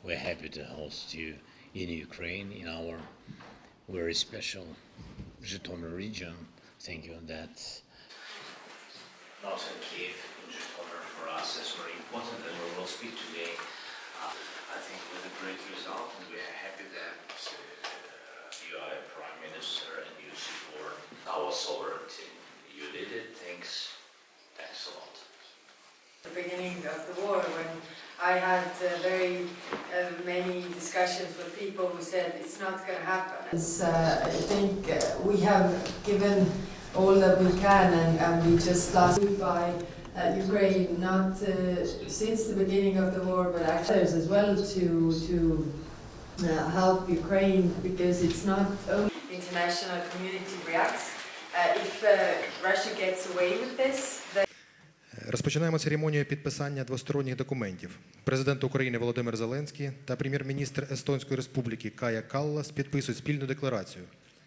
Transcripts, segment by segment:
we're happy to host you in Ukraine, in our very special Zhytomyr region. Thank you on that. Not in Kiev, in Zhytomyr for us is very important, and we will speak today, I think, with a great result, and we are happy that you are a Prime Minister and you support our sovereignty. You did it. Thanks a lot. The beginning of the war, when I had very many discussions with people who said it's not going to happen. I think we have given all that we can, and we just last week by Ukraine, not since the beginning of the war, but actually as well to help Ukraine, because it's not only international community reacts. If Russia gets away with this, then Розпочинаємо церемонію підписання двосторонніх документів. Президент України Володимир Зеленський та прем'єр-міністр Естонської Республіки Кая Каллас підписують спільну декларацію.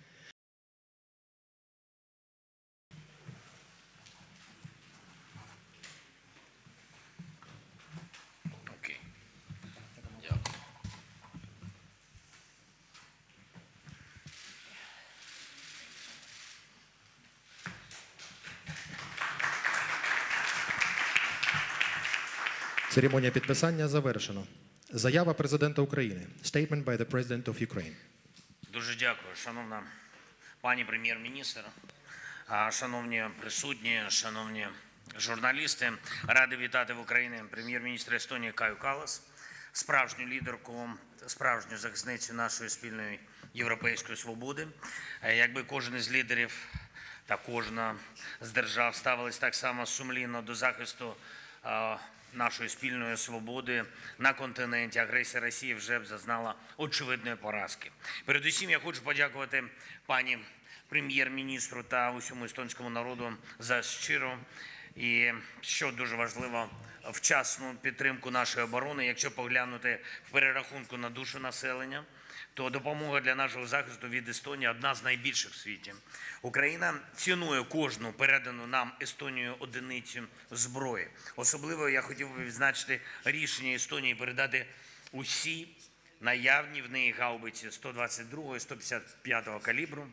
Церемонія підписання завершено. Заява президента України. Statement by the President of Ukraine. Дуже дякую, шановна пані прем'єр-міністр, шановні присутні, шановні журналісти. Радий вітати в Україні прем'єр-міністра Естонії Каю Каллас, справжню лідерку, справжню захисницю нашої спільної європейської свободи. Якби кожен із лідерів та кожна з держав ставились так само сумлінно до захисту нашої спільної свободи на континенті, агресія Росії вже б зазнала очевидної поразки. Передусім я хочу подякувати пані прем'єр-міністру та усьому естонському народу за щиру і, що дуже важливо, вчасну підтримку нашої оборони. Якщо поглянути в перерахунку на душу населення, то допомога для нашого захисту від Естонії одна з найбільших в світі. Україна цінує кожну передану нам Естонією одиницю зброї. Особливо я хотів би відзначити рішення Естонії передати усі наявні в неї гаубиці 122 і 155 калібру.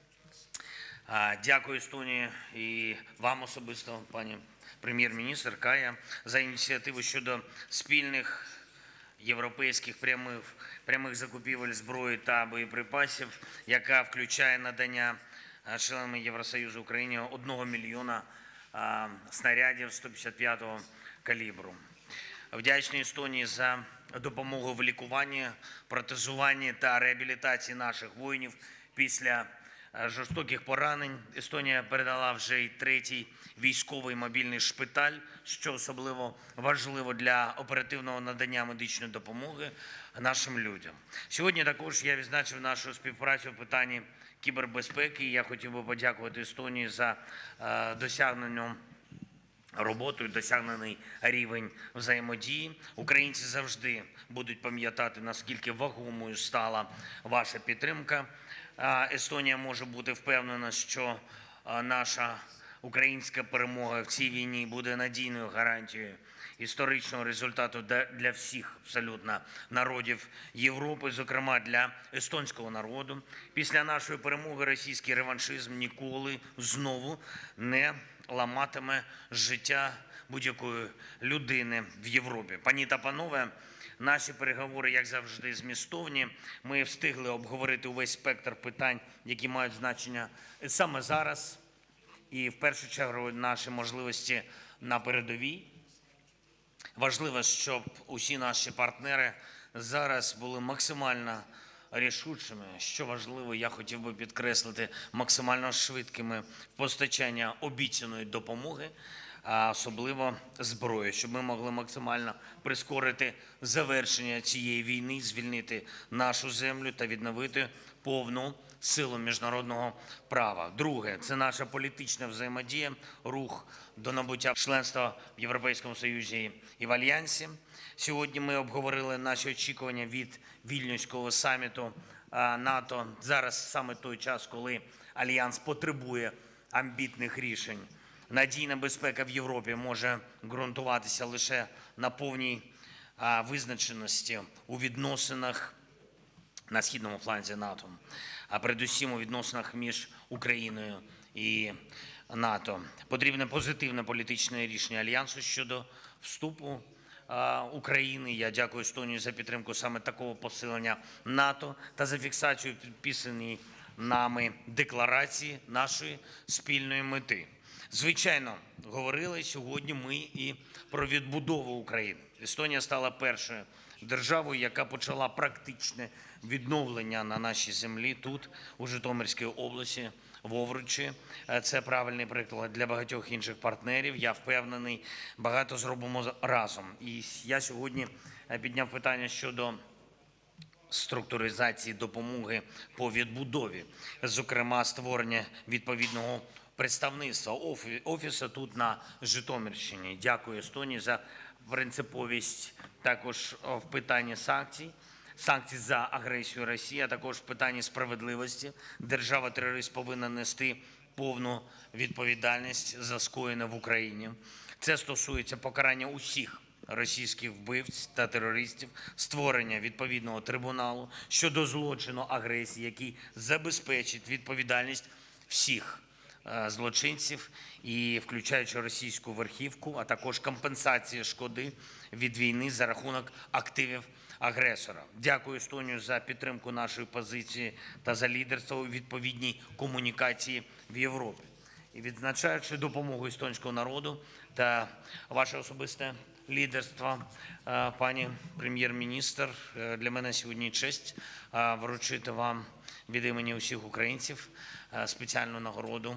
Дякую Естонії і вам особисто, пані прем'єр-міністр Кая, за ініціативу щодо спільних європейських прямих закупівель зброї та боєприпасів, яка включає надання членами Євросоюзу Україні 1 мільйона снарядів 155-го калібру. Вдячний Естонії за допомогу в лікуванні, протезуванні та реабілітації наших воїнів після жорстоких поранень. Естонія передала вже й 3-й військовий мобільний шпиталь, що особливо важливо для оперативного надання медичної допомоги нашим людям. Сьогодні також я відзначив нашу співпрацю в питанні кібербезпеки. Я хотів би подякувати Естонії за досягнення роботу і досягнений рівень взаємодії. Українці завжди будуть пам'ятати, наскільки вагомою стала ваша підтримка. Естонія може бути впевнена, що наша українська перемога в цій війні буде надійною гарантією історичного результату для всіх абсолютно народів Європи, зокрема для естонського народу. Після нашої перемоги російський реваншизм ніколи знову не ламатиме життя будь-якої людини в Європі. Пані та панове, наші переговори, як завжди, змістовні. Ми встигли обговорити увесь спектр питань, які мають значення саме зараз. І в першу чергу наші можливості на передовій. Важливо, щоб усі наші партнери зараз були максимально рішучими. Що важливо, я хотів би підкреслити, максимально швидкими в постачанні обіцяної допомоги, а особливо зброї, щоб ми могли максимально прискорити завершення цієї війни, звільнити нашу землю та відновити повну силу міжнародного права. Друге – це наша політична взаємодія, рух до набуття членства в Європейському Союзі і в Альянсі. Сьогодні ми обговорили наші очікування від Вільнюського саміту НАТО. Зараз саме той час, коли Альянс потребує амбітних рішень. Надійна безпека в Європі може ґрунтуватися лише на повній визначеності у відносинах на східному фланзі НАТО, а передусім у відносинах між Україною і НАТО. Потрібне позитивне політичне рішення Альянсу щодо вступу України. Я дякую Естонії за підтримку саме такого посилення НАТО та за фіксацію підписаної нами декларації нашої спільної мети. Звичайно, говорили сьогодні ми і про відбудову України. Естонія стала першою державою, яка почала практичне відновлення на нашій землі тут, у Житомирській області, в Овручі. Це правильний приклад для багатьох інших партнерів. Я впевнений, багато зробимо разом. І я сьогодні підняв питання щодо структуризації допомоги по відбудові, зокрема створення відповідного представництва офісу тут на Житомирщині. Дякую Естонії за принциповість також в питанні санкцій за агресію Росії, а також в питанні справедливості. Держава-терорист повинна нести повну відповідальність за скоєне в Україні. Це стосується покарання усіх російських вбивць та терористів, створення відповідного трибуналу щодо злочину агресії, який забезпечить відповідальність всіх злочинців, і включаючи російську верхівку, а також компенсація шкоди від війни за рахунок активів агресора. Дякую Естонію за підтримку нашої позиції та за лідерство у відповідній комунікації в Європі. І відзначаючи допомогу естонського народу та ваше особисте лідерство, пані прем'єр-міністр, для мене сьогодні честь вручити вам від імені усіх українців спеціальну нагороду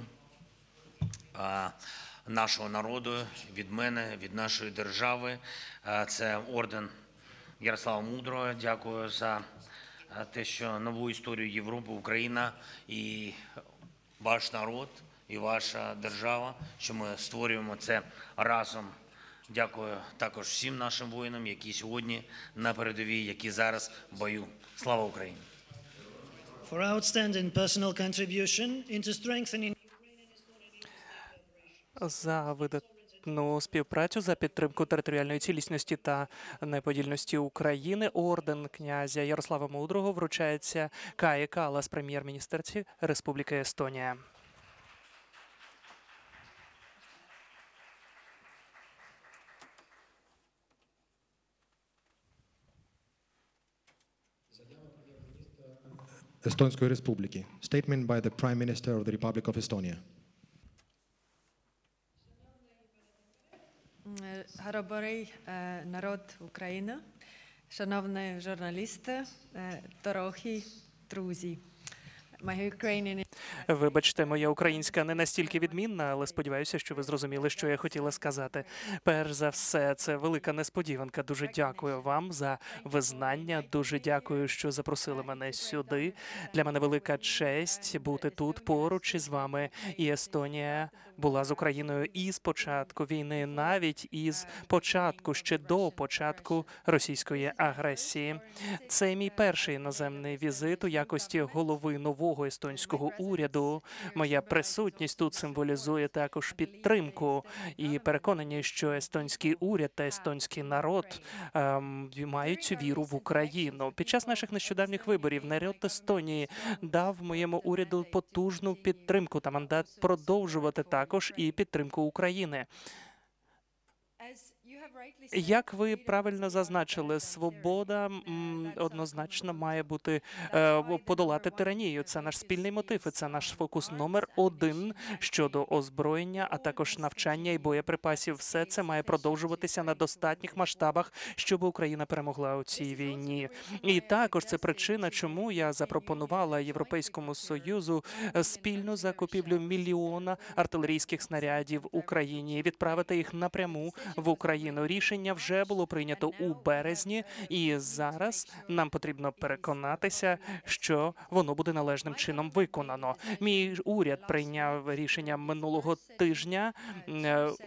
нашого народу, від мене, від нашої держави. Це орден Ярослава Мудрого. Дякую за те, що нову історію Європи, Україна і ваш народ, і ваша держава, що ми створюємо це разом. Дякую також всім нашим воїнам, які сьогодні на передовій, які зараз в бою. Слава Україні! For outstanding personal contribution into strengthening За видатну співпрацю, за підтримку територіальної цілісності та неподільності України орден князя Ярослава Мудрого вручається Каї Каллас, прем'єр-міністерці Республіки Естонія. Естонської Республіки. Statement by the Prime Minister of the Republic of Estonia. Хоробрий народ України, шановні журналісти, дорогі друзі. My Ukrainian Вибачте, моя українська не настільки відмінна, але сподіваюся, що ви зрозуміли, що я хотіла сказати. Перш за все, це велика несподіванка. Дуже дякую вам за визнання. Дуже дякую, що запросили мене сюди. Для мене велика честь бути тут поруч із вами. І Естонія була з Україною і з початку війни, навіть із початку, ще до початку російської агресії. Це мій перший іноземний візит у якості голови нового естонського уряду. Моя присутність тут символізує також підтримку і переконаність, що естонський уряд та естонський народ мають цю віру в Україну. Під час наших нещодавніх виборів народ Естонії дав моєму уряду потужну підтримку та мандат продовжувати також і підтримку України. Як ви правильно зазначили, свобода однозначно має бути подолати тиранію. Це наш спільний мотив, і це наш фокус номер один щодо озброєння, а також навчання і боєприпасів. Все це має продовжуватися на достатніх масштабах, щоб Україна перемогла у цій війні. І також це причина, чому я запропонувала Європейському Союзу спільну закупівлю 1 мільйона артилерійських снарядів Україні, відправити їх напряму в Україну. Рішення вже було прийнято у березні, і зараз нам потрібно переконатися, що воно буде належним чином виконано. Мій уряд прийняв рішення минулого тижня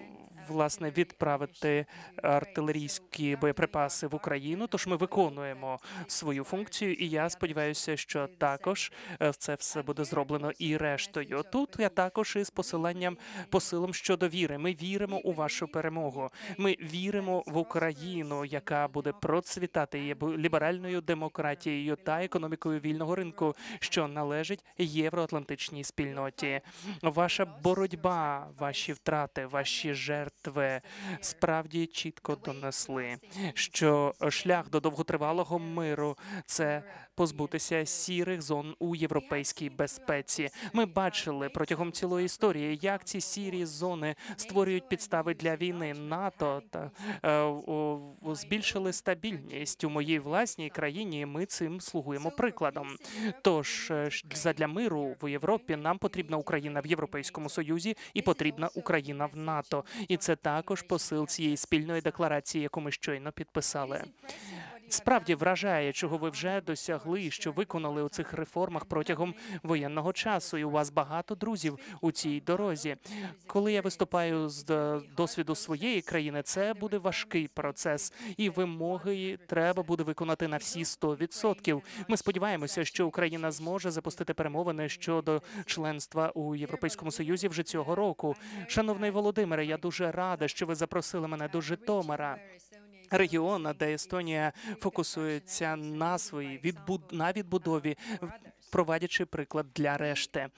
власне відправити артилерійські боєприпаси в Україну. Тож ми виконуємо свою функцію, і я сподіваюся, що також це все буде зроблено і рештою. Тут я також із посилом щодо віри. Ми віримо у вашу перемогу. Ми віримо в Україну, яка буде процвітати ліберальною демократією та економікою вільного ринку, що належить євроатлантичній спільноті. Ваша боротьба, ваші втрати, ваші жертви справді чітко донесли, що шлях до довготривалого миру – це позбутися сірих зон у європейській безпеці. Ми бачили протягом цілої історії, як ці сірі зони створюють підстави для війни. НАТО збільшили стабільність у моїй власній країні, і ми цим слугуємо прикладом. Тож, задля миру в Європі нам потрібна Україна в Європейському Союзі і потрібна Україна в НАТО. І це також посил цієї спільної декларації, яку ми щойно підписали. Справді вражає, чого ви вже досягли, що виконали у цих реформах протягом воєнного часу. І у вас багато друзів у цій дорозі. Коли я виступаю з досвіду своєї країни, це буде важкий процес. І вимоги треба буде виконати на всі 100%. Ми сподіваємося, що Україна зможе запустити перемовини щодо членства у Європейському Союзі вже цього року. Шановний Володимире, я дуже рада, що ви запросили мене до Житомира, регіону, де Естонія фокусується на своїй відбудові, проводячи приклад для решти.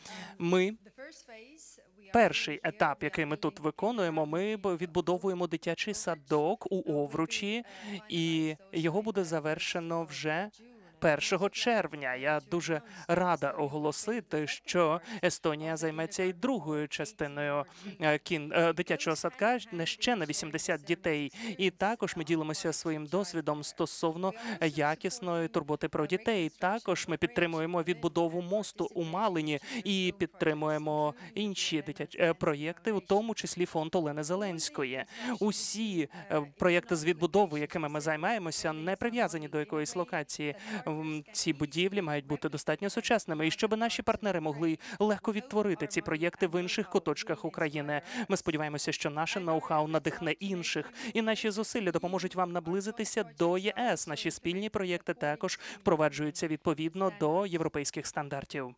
Перший етап, який ми тут виконуємо, ми відбудовуємо дитячий садок у Овручі, і його буде завершено вже 1 червня. Я дуже рада оголосити, що Естонія займеться і другою частиною дитячого садка, ще на 80 дітей. І також ми ділимося своїм досвідом стосовно якісної турботи про дітей. Також ми підтримуємо відбудову мосту у Малині і підтримуємо інші дитячі проєкти, у тому числі фонд Олени Зеленської. Усі проєкти з відбудови, якими ми займаємося, не прив'язані до якоїсь локації. Ці будівлі мають бути достатньо сучасними, і щоб наші партнери могли легко відтворити ці проєкти в інших куточках України. Ми сподіваємося, що наше ноу-хау надихне інших, і наші зусилля допоможуть вам наблизитися до єС. Наші спільні проєкти також впроваджуються відповідно до європейських стандартів.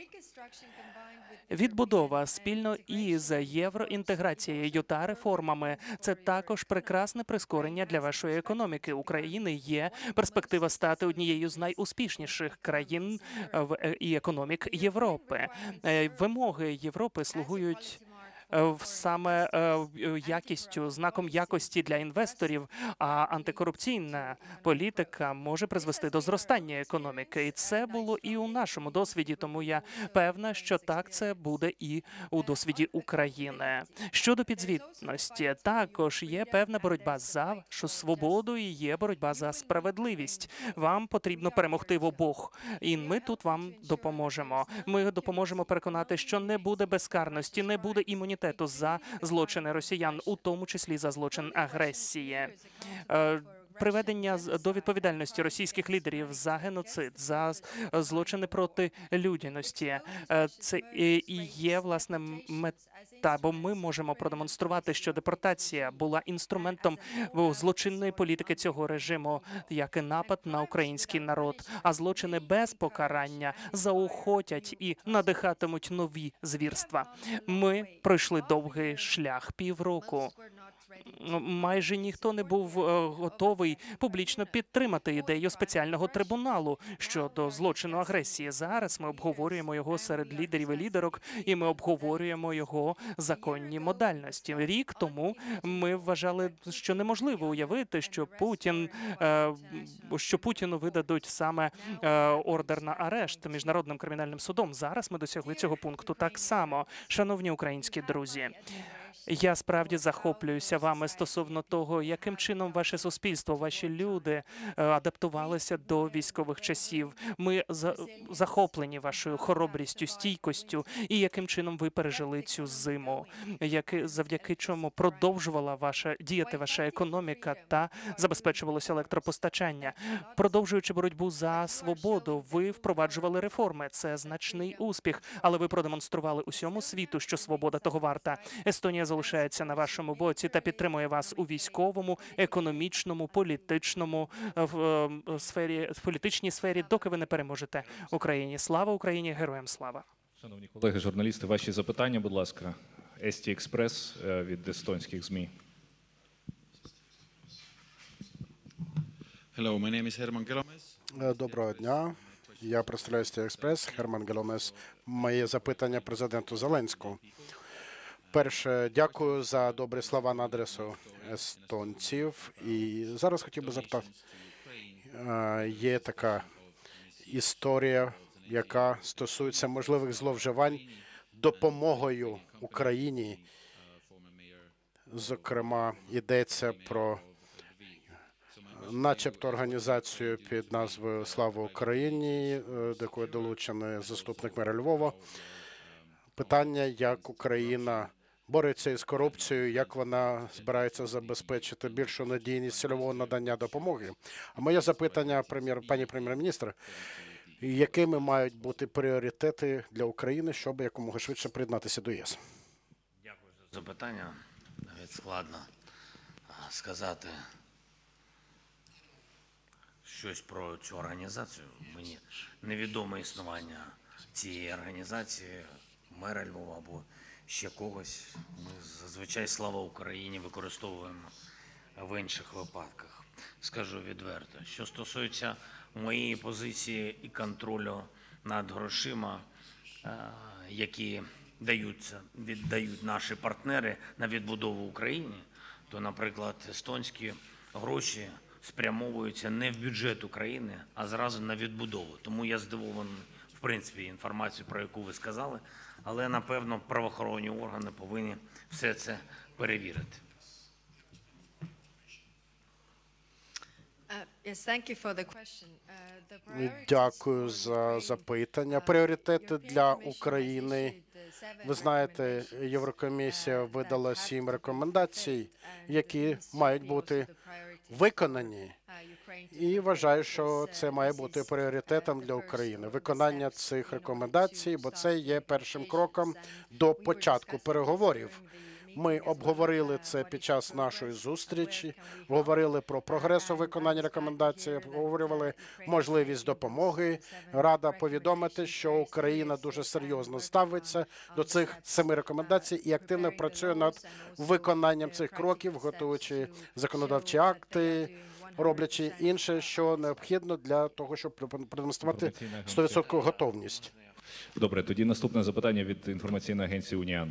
Відбудова спільно із євроінтеграцією та реформами – це також прекрасне прискорення для вашої економіки. України є перспектива стати однією з найуспішніших країн і економік Європи. Вимоги Європи слугують саме якістю, знаком якості для інвесторів, а антикорупційна політика може призвести до зростання економіки. І це було і у нашому досвіді, тому я певна, що так це буде і у досвіді України. Щодо підзвітності, також є певна боротьба за вашу свободу і є боротьба за справедливість. Вам потрібно перемогти в обох, і ми тут вам допоможемо. Ми допоможемо переконати, що не буде безкарності, не буде імунітету за злочини росіян, у тому числі за злочин агресії. Приведення до відповідальності російських лідерів за геноцид, за злочини проти людяності – це і є, власне, мета, бо ми можемо продемонструвати, що депортація була інструментом злочинної політики цього режиму, як і напад на український народ, а злочини без покарання заохотять і надихатимуть нові звірства. Ми пройшли довгий шлях, півроку. Майже ніхто не був готовий публічно підтримати ідею спеціального трибуналу щодо злочину агресії. Зараз ми обговорюємо його серед лідерів і лідерок, і ми обговорюємо його законні модальності. Рік тому ми вважали, що неможливо уявити, що Путіну видадуть саме ордер на арешт Міжнародним кримінальним судом. Зараз ми досягли цього пункту так само. Шановні українські друзі, я справді захоплююся вами стосовно того, яким чином ваше суспільство, ваші люди адаптувалися до військових часів. Ми захоплені вашою хоробрістю, стійкостю і яким чином ви пережили цю зиму, завдяки чому продовжувала діяти ваша економіка та забезпечувалося електропостачання. Продовжуючи боротьбу за свободу, ви впроваджували реформи. Це значний успіх, але ви продемонстрували усьому світу, що свобода того варта. Естонія залишається на вашому боці та підтримує вас у військовому, економічному, політичному в політичній сфері, доки ви не переможете Україні. Слава Україні! Героям слава! Шановні колеги, журналісти, ваші запитання, будь ласка. Есті Експрес від естонських ЗМІ. Hello, my name is Herman Kelomes. Доброго дня. Я представляю Есті Експрес, Герман Геломес. Моє запитання президенту Зеленському. Перше, дякую за добрі слова на адресу естонців. І зараз хотів би запитати, є така історія, яка стосується можливих зловживань допомогою Україні. Зокрема, йдеться про начебто організацію під назвою «Слава Україні», до якої долучений заступник мера Львова. Питання, як Україна бореться із корупцією, як вона збирається забезпечити більшу надійність цільового надання допомоги. А моє запитання, пані прем'єр-міністр, якими мають бути пріоритети для України, щоб якомога швидше приєднатися до ЄС? Дякую за запитання. Навіть складно сказати щось про цю організацію. Мені невідоме існування цієї організації, мера Львова або ще когось. Ми зазвичай «Слава Україні» використовуємо в інших випадках. Скажу відверто, що стосується моєї позиції і контролю над грошима, які віддають наші партнери на відбудову України, то, наприклад, естонські гроші спрямовуються не в бюджет України, а зразу на відбудову. Тому я здивований, в принципі, інформацією, про яку ви сказали, але, напевно, правоохоронні органи повинні все це перевірити. Дякую за запитання. Пріоритети для України. Ви знаєте, Єврокомісія видала 7 рекомендацій, які мають бути виконані. І вважаю, що це має бути пріоритетом для України. Виконання цих рекомендацій, бо це є першим кроком до початку переговорів. Ми обговорили це під час нашої зустрічі, говорили про прогрес у виконанні рекомендацій, обговорювали можливість допомоги. Рада повідомити, що Україна дуже серйозно ставиться до цих 7 рекомендацій і активно працює над виконанням цих кроків, готуючи законодавчі акти, роблячи інше, що необхідно для того, щоб продемонструвати 100% готовність. Добре, тоді наступне запитання від інформаційної агенції «Уніан».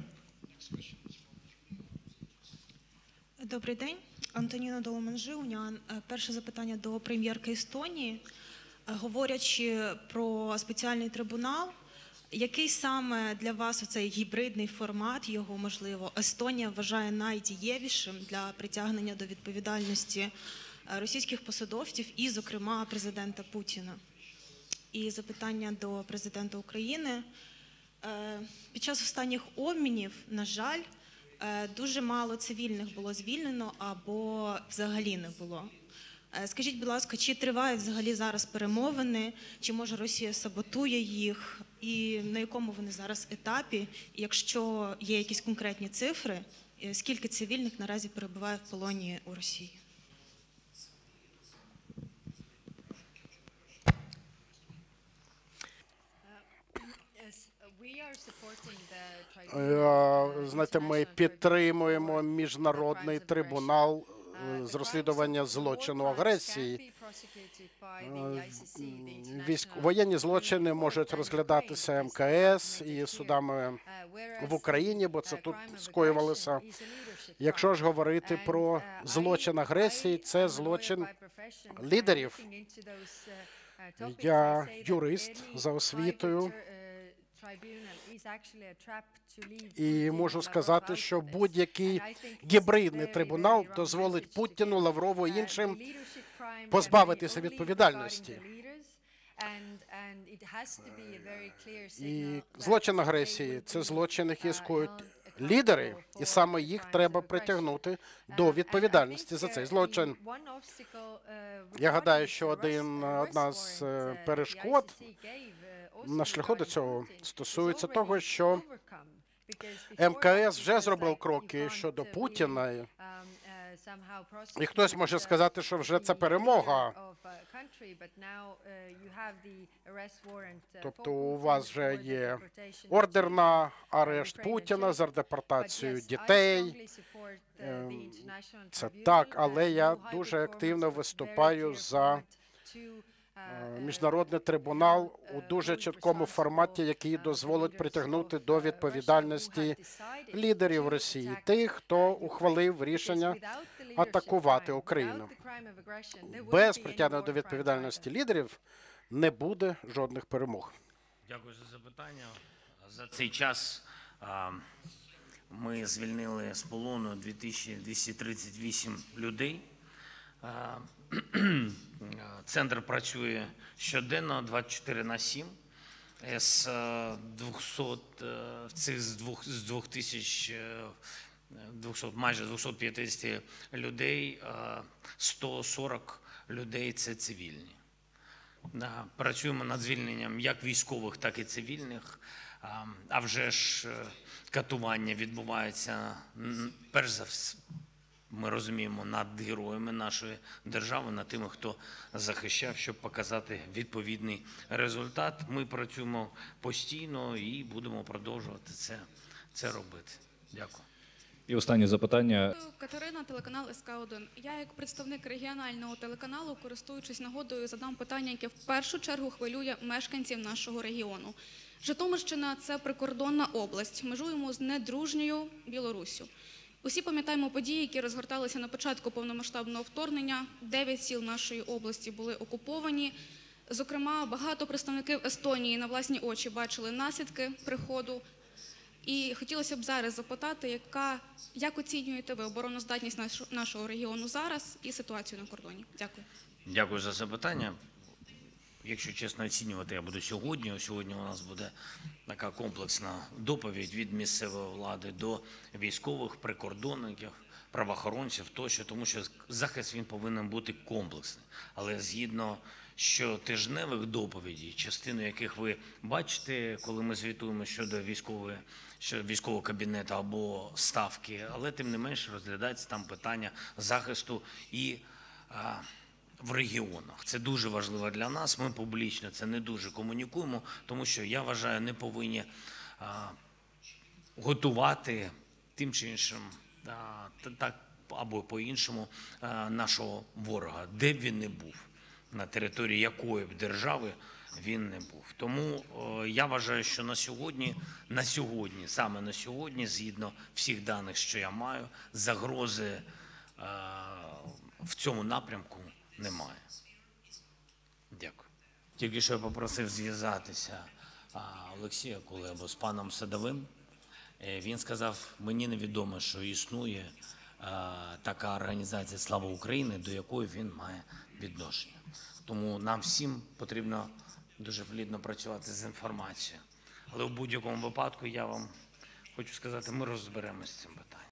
Добрий день. Антоніна Доломанжи, Уніан. Перше запитання до прем'єрки Естонії. Говорячи про спеціальний трибунал, який саме для вас оцей гібридний формат, його, можливо, Естонія вважає найдієвішим для притягнення до відповідальності російських посадовців і, зокрема, президента Путіна? І запитання до президента України. Під час останніх обмінів, на жаль, дуже мало цивільних було звільнено або взагалі не було. Скажіть, будь ласка, чи тривають взагалі зараз перемовини, чи може Росія саботує їх, і на якому вони зараз етапі? І якщо є якісь конкретні цифри, скільки цивільних наразі перебуває в полоні у Росії? Знаєте, ми підтримуємо міжнародний трибунал з розслідування злочину агресії. Воєнні злочини можуть розглядатися МКС і судами в Україні, бо це тут скоювалося. Якщо ж говорити про злочин агресії, це злочин лідерів. Я юрист за освітою. І можу сказати, що будь-який гібридний трибунал дозволить Путіну, Лаврову і іншим позбавитися відповідальності. І злочин агресії – це злочин, який скоюють лідери, і саме їх треба притягнути до відповідальності за цей злочин. Я гадаю, що одна з перешкод на шляху до цього стосується того, що МКС вже зробив кроки щодо Путіна. І хтось може сказати, що вже це перемога. Тобто у вас вже є ордер на арешт Путіна за депортацію дітей. Це так, але я дуже активно виступаю за міжнародний трибунал у дуже чіткому форматі, який дозволить притягнути до відповідальності лідерів Росії, тих, хто ухвалив рішення атакувати Україну. Без притягнення до відповідальності лідерів не буде жодних перемог. Дякую за запитання. За цей час ми звільнили з полону 2238 людей. Центр працює щоденно 24/7. З 200, майже 250 людей, 140 людей – це цивільні. Працюємо над звільненням як військових, так і цивільних. А вже ж катування відбувається, перш за все, ми розуміємо, над героями нашої держави, над тими, хто захищав, щоб показати відповідний результат. Ми працюємо постійно і будемо продовжувати це робити. Дякую. І останнє запитання. Катерина, телеканал СК1. Я як представник регіонального телеканалу, користуючись нагодою, задам питання, яке в першу чергу хвилює мешканців нашого регіону. Житомирщина – це прикордонна область. Межуємо з недружньою Білоруссю. Усі пам'ятаємо події, які розгорталися на початку повномасштабного вторгнення. 9 сіл нашої області були окуповані. Зокрема, багато представників Естонії на власні очі бачили наслідки приходу. І хотілося б зараз запитати, як оцінюєте ви обороноздатність нашого регіону зараз і ситуацію на кордоні? Дякую. Дякую за запитання. Якщо чесно оцінювати, я буду сьогодні. Сьогодні у нас буде така комплексна доповідь від місцевої влади до військових, прикордонників, правоохоронців тощо, тому що захист він повинен бути комплексний. Але згідно щотижневих доповідей, частину яких ви бачите, коли ми звітуємо щодо військового кабінету або ставки, але тим не менше розглядається там питання захисту і в регіонах. Це дуже важливо для нас. Ми публічно це не дуже комунікуємо, тому що, я вважаю, не повинні готувати тим чи іншим так або по-іншому нашого ворога, де б він не був, на території якої б держави він не був. Тому я вважаю, що саме на сьогодні, згідно всіх даних, що я маю, загрози в цьому напрямку немає. Дякую. Тільки що я попросив зв'язатися Олексія Кулебу з паном Садовим. Він сказав, мені невідомо, що існує така організація «Слава Україні», до якої він має відношення. Тому нам всім потрібно дуже плідно працювати з інформацією. Але в будь-якому випадку я вам хочу сказати, ми розберемося з цим питанням.